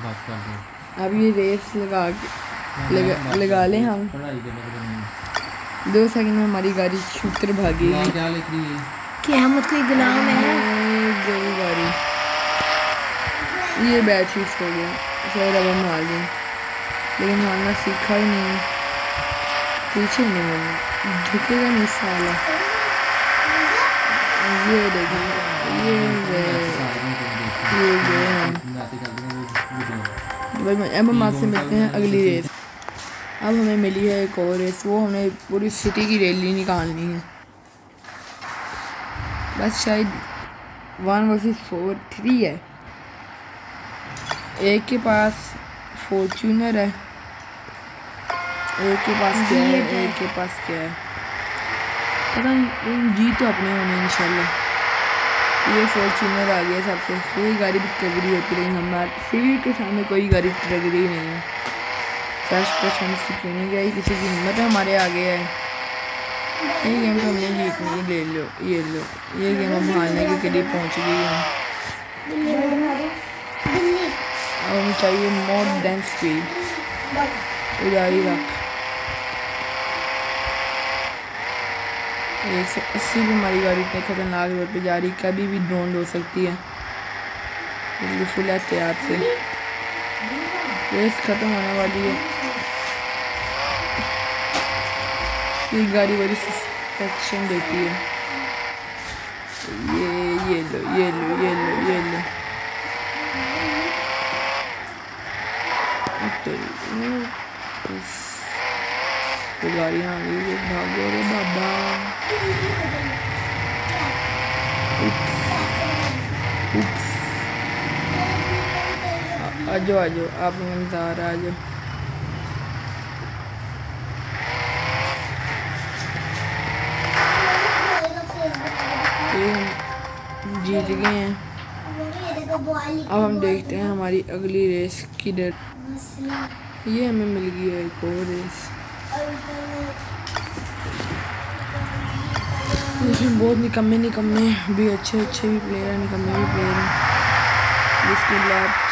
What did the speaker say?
अब ये रेस लगा लें हम। 2 सेकंड में हमारी गाड़ी शूटर भागेगी। क्या लिख रही है? क़यामत कोई गुलाम है। गई गाड़ी, ये बैड चीज हो गया। शायद अब हम आ गए, लेकिन मारना सीखा ही नहीं है। पीछे नहीं मुड़ना, झुकेगा नहीं साला। ये देखिए, ये गए हम। भाई अब हम आपसे मिलते हैं अगली रेस। अब हमें मिली है एक और रेस, वो हमें पूरी सिटी की रैली निकालनी है। बस शायद 1 वर्सेस 4 3 है। एक के पास फॉर्च्यूनर है, एक के पास क्या है, एक के पास क्या है पता नहीं। जीत तो अपने होने इंशाल्लाह। ये फॉर्च्यूनर आ गया सबसे। कोई गाड़ी भी टगरी होती रही, हमारे सिविल के सामने कोई गाड़ी टगरी नहीं है। फर्स्ट हम इसकी ट्रेनिंग आई, किसी की हिम्मत है हमारे आगे है। ये गेम तो हमने जीतनी, ले लो ये लो। ये गेम हम हारने के करीब पहुँच गई हम। अब हमें चाहिए मोर देन स्पीड। उधारी रख 180 भी हमारी गाड़ी इतने खतरनाक रोड पे जा रही, कभी भी ड्रोन हो सकती है। इसलिए फुल एहतियात से। रेस खत्म होने वाली है। ये गाड़ी बड़ी सस्पेंशन देती है। ये लो ये लो ये लो ये लो। तो गाड़ियाँ आ गई, भागो रे बाबा। आ जाओ आप इंतजार आ जाओ। जीत गए हैं। अब हम देखते हैं हमारी अगली रेस किधर। ये हमें मिल गई है एक और रेस। लेकिन बहुत निकम्मे भी अच्छे भी प्लेयर हैं, निकम्मे भी प्लेयर हैं। इसके लैब